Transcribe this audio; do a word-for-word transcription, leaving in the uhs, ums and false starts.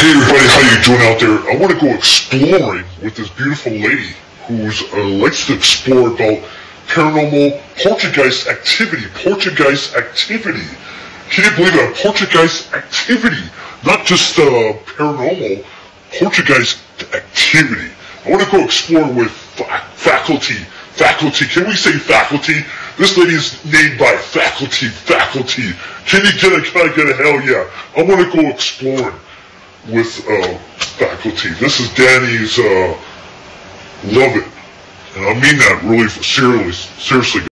Hey everybody, how you doing out there? I want to go exploring with this beautiful lady who uh, likes to explore about paranormal Poltergeist activity. Poltergeist activity. Can you believe it? Poltergeist activity. Not just uh, paranormal, Poltergeist activity. I want to go explore with fa faculty. Faculty. Can we say faculty? This lady is named by faculty. Faculty. Can you get a, can I get a hell yeah? I want to go exploring with uh, faculty. This is Danny's uh, Love It. And I mean that really seriously. seriously.